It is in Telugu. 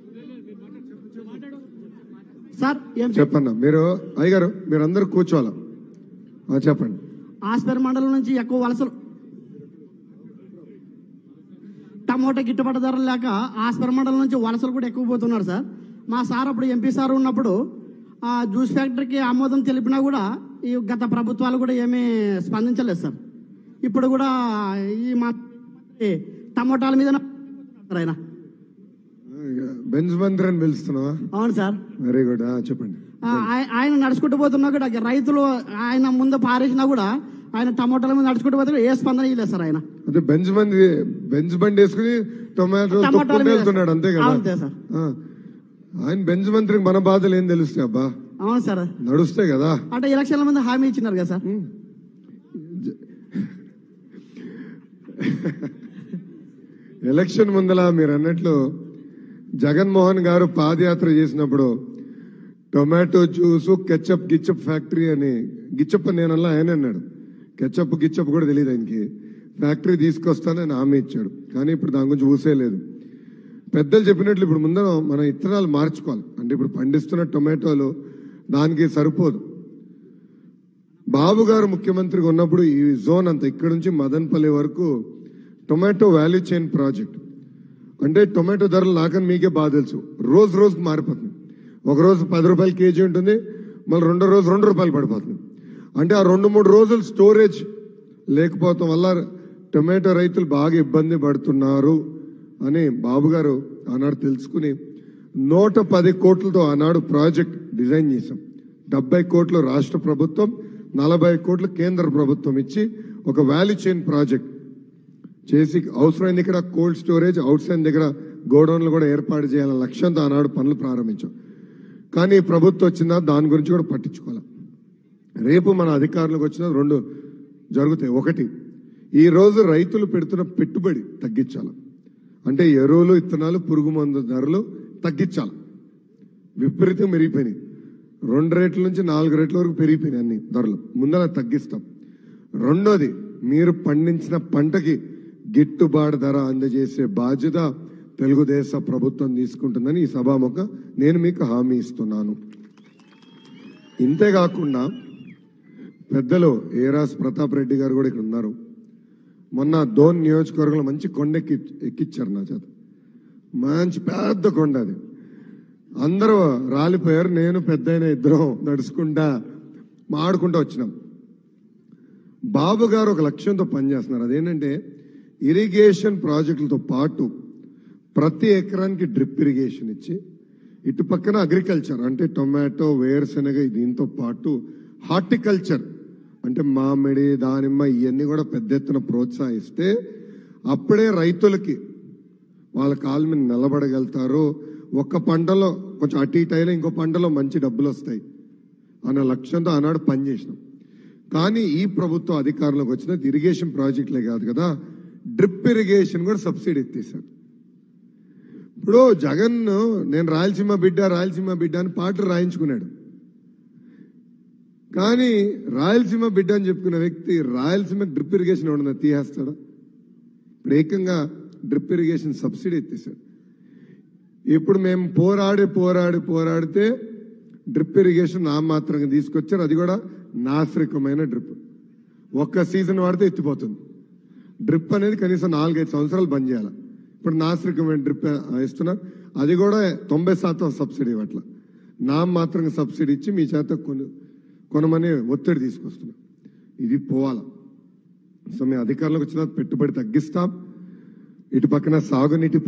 సార్ చెప్పన్నా మీరు అయ్యగారు మీరందరూ కూర్చోవాలా చెప్పండి. ఆస్పేర్ మండలం నుంచి ఎక్కువ వలసలు టమోటా గిట్టుబాటు ధరలు లేక ఆస్పేర్ మండలం నుంచి వలసలు కూడా ఎక్కువ పోతున్నారు సార్. మా సార్ అప్పుడు ఎంపీ సార్ ఉన్నప్పుడు ఆ జ్యూస్ ఫ్యాక్టరీకి ఆమోదం తెలిపినా కూడా ఈ గత ప్రభుత్వాలు కూడా ఏమీ స్పందించలేదు సార్. ఇప్పుడు కూడా ఈ మా టమోటాల మీద ఆయన బెంజ్ మంత్రి అని పిలుస్తున్నావా? అవును సార్. Very good. చెప్పండి. ఆయన నడుచుకుంటూ పోతున్నా కూడా రైతులు ఆయన ముందు పారేసినా కూడా ఆయన టమోటాల మీద నడుచుకుంటూ పోతే ఏ స్పందన ఇవ్వలేదు సార్. ఆయన అదే బెంజ్ బండి వేసుకుని టొమాటో వెళ్తున్నాడు అంతే కదా. అంతే సార్. ఆయన బెంజ్ మంత్రికి మన బాధలు ఏం తెలుస్తాయి అబ్బా? అవును సార్, నడుస్తాయి కదా. అంటే ఎలక్షన్ల ముందు హామీ ఇచ్చినారు కదా సార్. ఎలక్షన్ ముందల మీరు అన్నట్లు జగన్మోహన్ గారు పాదయాత్ర చేసినప్పుడు టొమాటో జ్యూస్ కెచప్ గిచ్చప్ ఫ్యాక్టరీ అని గిచ్చప్ అని నేనల్లా ఆయన అన్నాడు. కెచప్ గిచ్చప్ కూడా తెలియదు ఆయనకి. ఫ్యాక్టరీ తీసుకొస్తానని హామీ ఇచ్చాడు, కానీ ఇప్పుడు దాని గురించి ఊసేయలేదు. పెద్దలు చెప్పినట్లు ఇప్పుడు ముందర మనం ఇత్తనాలు మార్చుకోవాలి. అంటే ఇప్పుడు పండిస్తున్న టొమాటోలు దానికి సరిపోదు. బాబు గారు ముఖ్యమంత్రిగా ఉన్నప్పుడు ఈ జోన్ అంతా ఇక్కడ నుంచి మదన్పల్లి వరకు టొమాటో వాల్యూ చైన్ ప్రాజెక్ట్. అంటే టొమాటో ధరలు నాకని మీకే బాగా తెలుసు, రోజు రోజుకు మారిపోతుంది. ఒకరోజు 10 రూపాయలు కేజీ ఉంటుంది, మళ్ళీ రెండో రోజు 2 రూపాయలు పడిపోతుంది. అంటే ఆ 2-3 రోజులు స్టోరేజ్ లేకపోవటం వల్ల టొమాటో రైతులు బాగా ఇబ్బంది పడుతున్నారు అని బాబు గారు ఆనాడు తెలుసుకుని 110 కోట్లతో ఆనాడు ప్రాజెక్ట్ డిజైన్ చేశాం. 70 కోట్లు రాష్ట్ర ప్రభుత్వం, 40 కోట్లు కేంద్ర ప్రభుత్వం ఇచ్చి ఒక వాల్యూ చైన్ ప్రాజెక్ట్ చేసి అవసరమైన దగ్గర కోల్డ్ స్టోరేజ్, అవుట్సైడ్ దగ్గర గోడౌన్లు కూడా ఏర్పాటు చేయాలన్న లక్ష్యంతో ఆనాడు పనులు ప్రారంభించాం. కానీ ప్రభుత్వం వచ్చిందా దాని గురించి కూడా పట్టించుకోవాలి. రేపు మన అధికారులకు వచ్చిన 2 జరుగుతాయి. ఒకటి, ఈ రోజు రైతులు పెడుతున్న పెట్టుబడి తగ్గించాలి. అంటే ఎరువులు, ఇత్తనాలు, పురుగు మందు ధరలు తగ్గించాలి. విపరీతం పెరిగిపోయినాయి. 2 రేట్ల నుంచి 4 రేట్ల వరకు పెరిగిపోయినాయి అన్ని ధరలు. ముందర తగ్గిస్తాం. రెండోది, మీరు పండించిన పంటకి గిట్టుబాటు ధర అందజేసే బాధ్యత తెలుగుదేశ ప్రభుత్వం తీసుకుంటుందని ఈ సభాముఖ నేను మీకు హామీ ఇస్తున్నాను. ఇంతేకాకుండా పెద్దలు ఏరాస్ ప్రతాప్ రెడ్డి గారు కూడా ఇక్కడ ఉన్నారు. మొన్న దోన్ నియోజకవర్గంలో మంచి కొండ ఎక్కిచ్చారు నా చేత. మంచి పెద్ద కొండ అది. అందరూ రాలిపోయారు. నేను పెద్దయిన ఇద్దరం నడుచుకుంటా మాడుకుంటూ వచ్చినాం. బాబు గారు ఒక లక్ష్యంతో పనిచేస్తున్నారు. అదేంటంటే ఇరిగేషన్ ప్రాజెక్టులతో పాటు ప్రతి ఎకరానికి డ్రిప్ ఇరిగేషన్ ఇచ్చి, ఇటు పక్కన అగ్రికల్చర్ అంటే టొమాటో, వేరుశెనగ, దీంతో పాటు హార్టికల్చర్ అంటే మామిడి, దానిమ్మ ఇవన్నీ కూడా పెద్ద ఎత్తున ప్రోత్సహిస్తే అప్పుడే రైతులకి వాళ్ళ కాళ్ళ మీద నిలబడగలుగుతారు. ఒక్క పంటలో కొంచెం అటు ఇటు అయినా ఇంకో పంటలో మంచి డబ్బులు వస్తాయి అన్న లక్ష్యంతో ఆనాడు పనిచేసినాం. కానీ ఈ ప్రభుత్వం అధికారంలోకి వచ్చిన ఇరిగేషన్ ప్రాజెక్టులే కాదు కదా, డ్రిప్ ఇరిగేషన్ కూడా సబ్సిడీ ఎత్తేసారు. ఇప్పుడు జగన్ నేను రాయలసీమ బిడ్డ అని పాటలు రాయించుకున్నాడు. కానీ రాయలసీమ బిడ్డ అని చెప్పుకున్న వ్యక్తి రాయలసీమ డ్రిప్ ఇరిగేషన్ ఏమన్నా తీసేస్తాడా? ఇప్పుడు ఏకంగా డ్రిప్ ఇరిగేషన్ సబ్సిడీ ఎత్తేసాడు. ఇప్పుడు మేము పోరాడితే డ్రిప్ ఇరిగేషన్ నామాత్రంగా తీసుకొచ్చారు. అది కూడా నాసిరకమైన డ్రిప్. ఒక్క సీజన్ వాడితే ఎత్తిపోతుంది. డ్రిప్ అనేది కనీసం 4-5 సంవత్సరాలు బంద్ చేయాలి. ఇప్పుడు నాసిరకమైన డ్రిప్ ఇస్తున్నారు. అది కూడా 90% సబ్సిడీ ఇవ్వట్ల. నామాత్రంగా సబ్సిడీ ఇచ్చి మీ చేత కొనమని ఒత్తిడి తీసుకొస్తున్నాం. ఇది పోవాల. సో మేము అధికారంలోకి వచ్చిన పెట్టుబడి తగ్గిస్తాం. ఇటు పక్కన సాగునీటి